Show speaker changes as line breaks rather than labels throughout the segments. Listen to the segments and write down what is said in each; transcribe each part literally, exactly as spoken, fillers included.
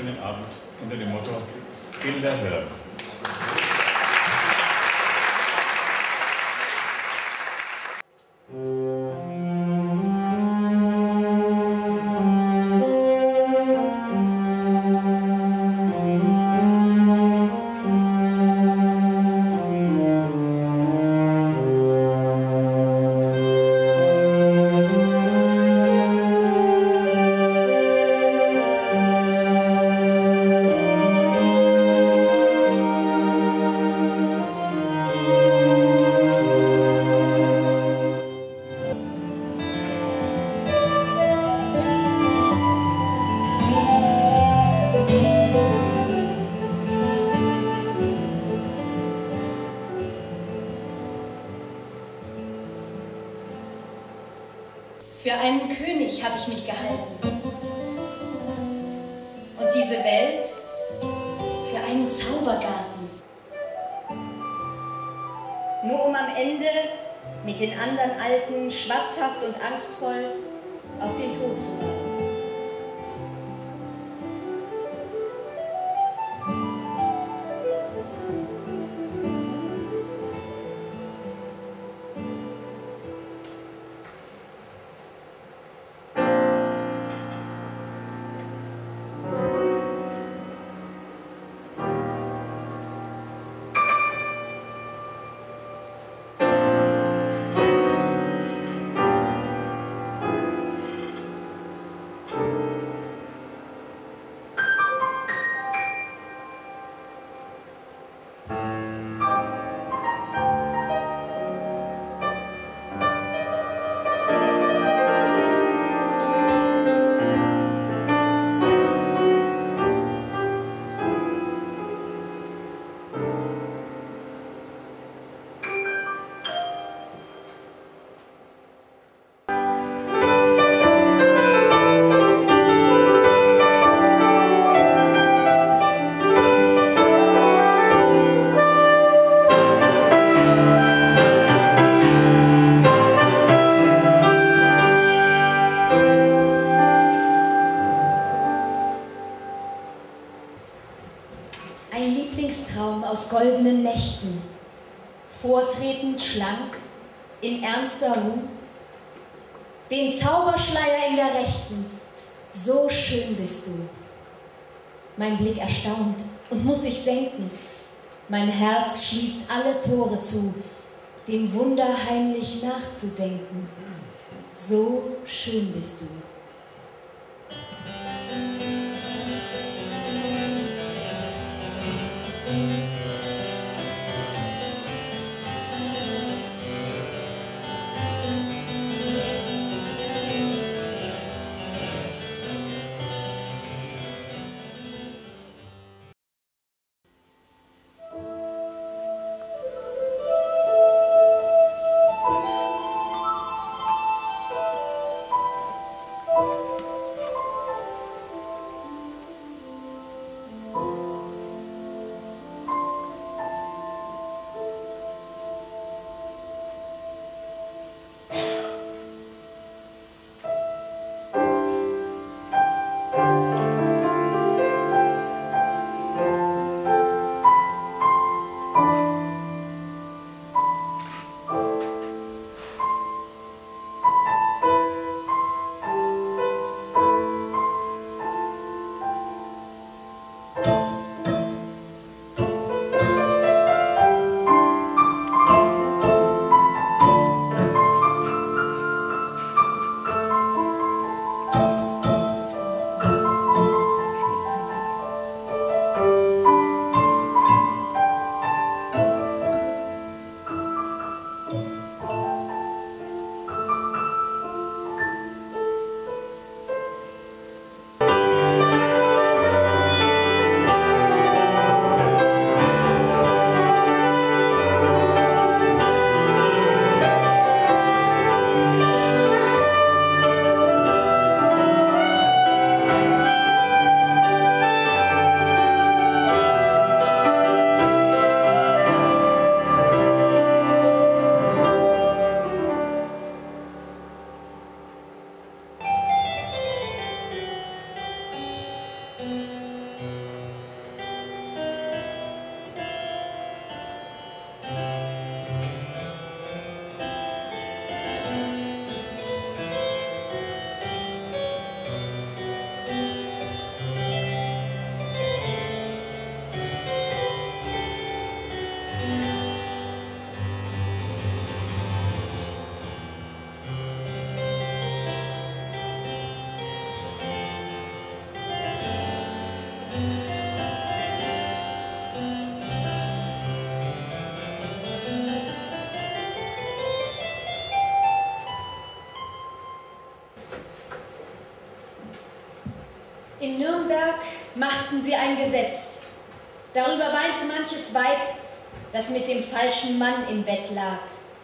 wunderschönen Abend unter dem Motto Bilder hören.
Für einen König habe ich mich gehalten und diese Welt für einen Zaubergarten. Nur um am Ende mit den anderen Alten schwatzhaft und angstvoll auf den Tod zu warten. Ein Lieblingstraum aus goldenen Nächten, vortretend schlank, in ernster Ruh, den Zauberschleier in der Rechten, so schön bist du. Mein Blick erstaunt und muss sich senken, mein Herz schließt alle Tore zu, dem Wunder heimlich nachzudenken, so schön bist du. machten sie ein Gesetz. Darüber weinte manches Weib, das mit dem falschen Mann im Bett lag.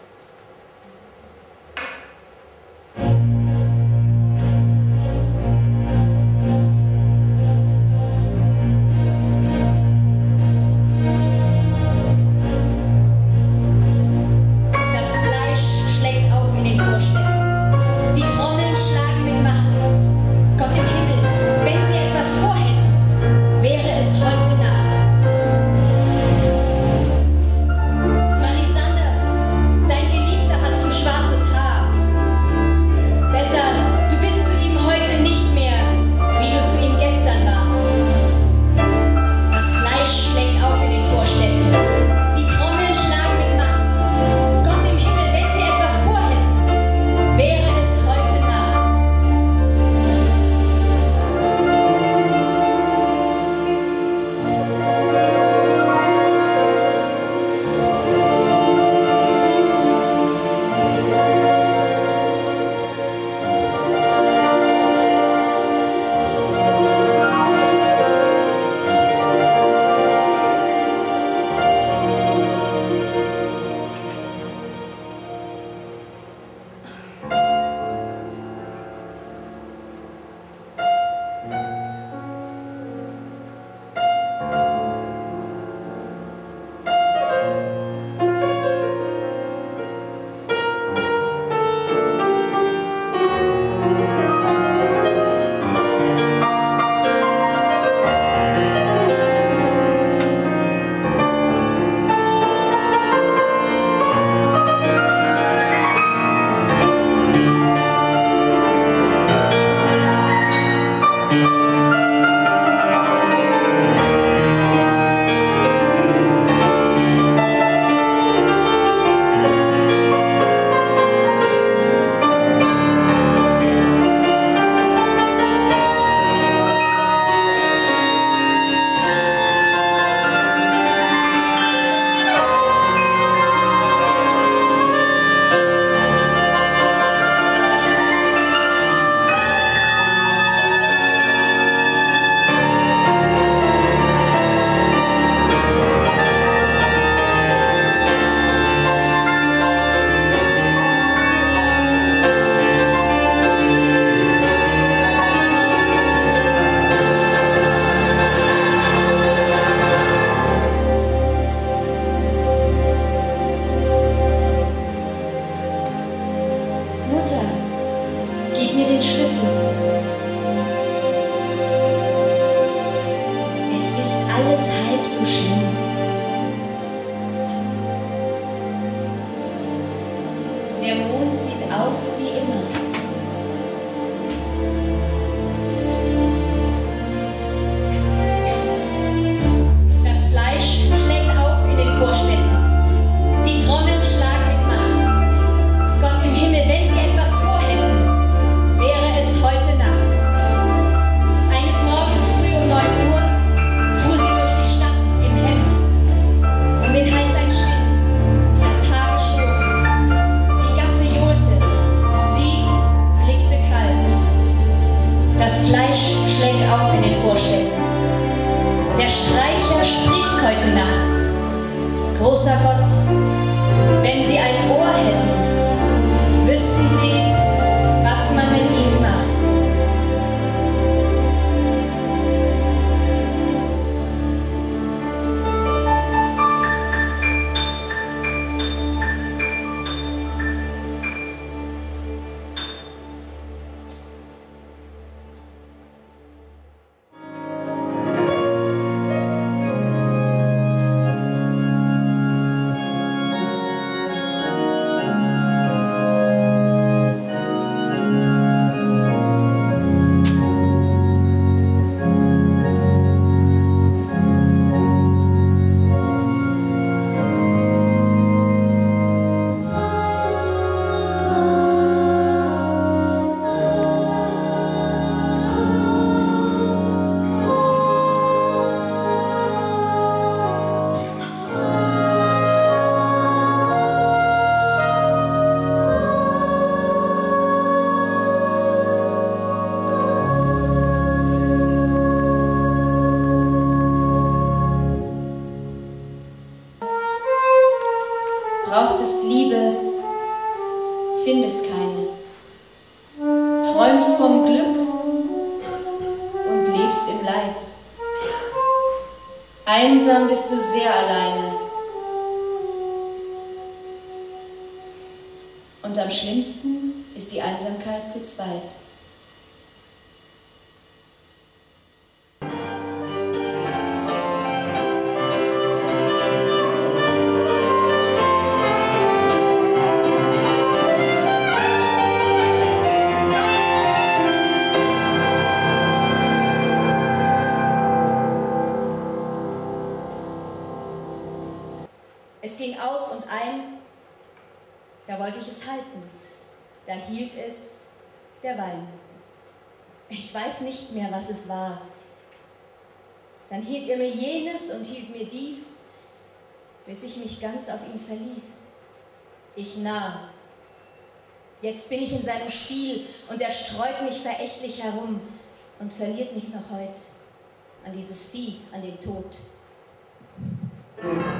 Der Mond sieht aus wie immer. Das Fleisch schlägt auf in den Vorstädten. Die Trommeln schlagen mit Macht. Gott im Himmel, wenn sie etwas vorhätten, wäre es heute Nacht. Eines Morgens früh um neun Uhr fuhr sie durch die Stadt im Hemd, um den Hals ein Schnitt, das Haar geschoren. Die Gasse johlte, sie blickte kalt. Das Fleisch schlägt auf in den Vorstädten. Der Streicher spricht heute Nacht. Großer Gott, wenn Sie ein Ohr hätten, wüssten Sie, was man mit ihnen macht. Einsam bist du sehr alleine. Und am schlimmsten ist die Einsamkeit zu zweit. Es ging aus und ein, da wollte ich es halten, da hielt es der Wein. Ich weiß nicht mehr, was es war. Dann hielt er mir jenes und hielt mir dies, bis ich mich ganz auf ihn verließ. Ich nahm. Jetzt bin ich in seinem Spiel und er streut mich verächtlich herum und verliert mich noch heut an dieses Vieh, an den Tod.